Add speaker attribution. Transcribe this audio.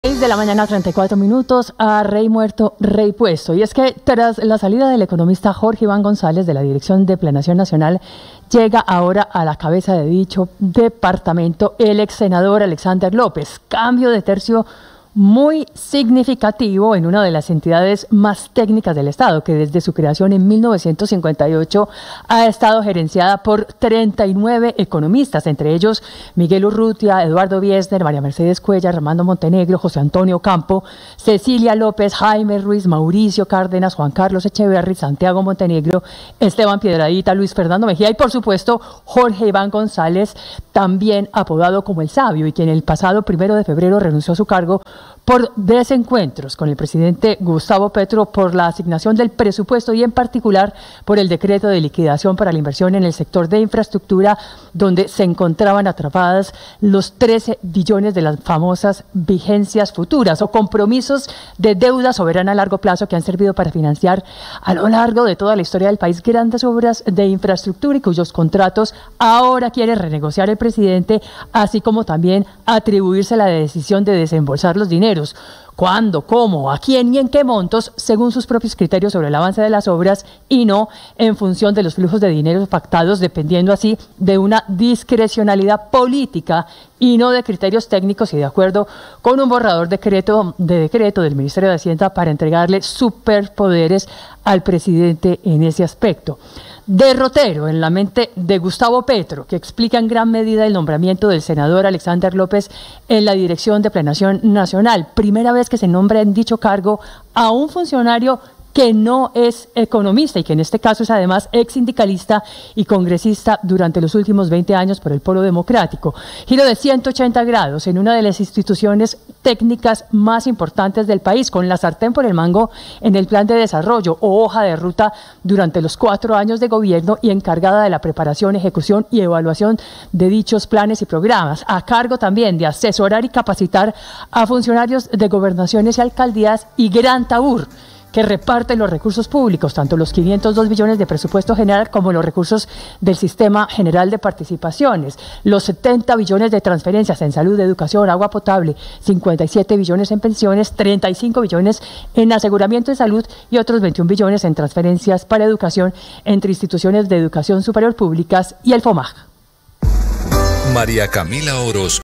Speaker 1: 6 de la mañana, 34 minutos, a rey muerto, rey puesto. Y es que tras la salida del economista Jorge Iván González de la Dirección de Planeación Nacional, llega ahora a la cabeza de dicho departamento el ex senador Alexander López. Cambio de tercio muy significativo en una de las entidades más técnicas del Estado, que desde su creación en 1958 ha estado gerenciada por 39 economistas, entre ellos Miguel Urrutia, Eduardo Biesner, María Mercedes Cuellar, Armando Montenegro, José Antonio Campo, Cecilia López, Jaime Ruiz, Mauricio Cárdenas, Juan Carlos Echeverri, Santiago Montenegro, Esteban Piedradita, Luis Fernando Mejía y por supuesto Jorge Iván González, también apodado como el Sabio, y quien el pasado 1 de febrero renunció a su cargo por desencuentros con el presidente Gustavo Petro por la asignación del presupuesto y en particular por el decreto de liquidación para la inversión en el sector de infraestructura, donde se encontraban atrapadas los 13 billones de las famosas vigencias futuras o compromisos de deuda soberana a largo plazo que han servido para financiar a lo largo de toda la historia del país grandes obras de infraestructura y cuyos contratos ahora quiere renegociar el presidente, así como también atribuirse la decisión de desembolsar los dineros. ¿Cuándo, cómo, a quién y en qué montos, según sus propios criterios sobre el avance de las obras y no en función de los flujos de dinero pactados, dependiendo así de una discrecionalidad política y no de criterios técnicos y de acuerdo con un borrador decreto del Ministerio de Hacienda para entregarle superpoderes al presidente en ese aspecto? Derrotero en la mente de Gustavo Petro, que explica en gran medida el nombramiento del senador Alexander López en la Dirección de Planeación Nacional. Primera vez que se nombra en dicho cargo a un funcionario que no es economista y que en este caso es además ex sindicalista y congresista durante los últimos 20 años por el Polo Democrático. Giro de 180 grados en una de las instituciones técnicas más importantes del país, con la sartén por el mango en el plan de desarrollo o hoja de ruta durante los 4 años de gobierno y encargada de la preparación, ejecución y evaluación de dichos planes y programas, a cargo también de asesorar y capacitar a funcionarios de gobernaciones y alcaldías y gran tabur que reparte los recursos públicos, tanto los 502 billones de presupuesto general como los recursos del Sistema General de Participaciones, los 70 billones de transferencias en salud, educación, agua potable, 57 billones en pensiones, 35 billones en aseguramiento de salud y otros 21 billones en transferencias para educación entre instituciones de educación superior públicas y el FOMAG.
Speaker 2: María Camila Orozco.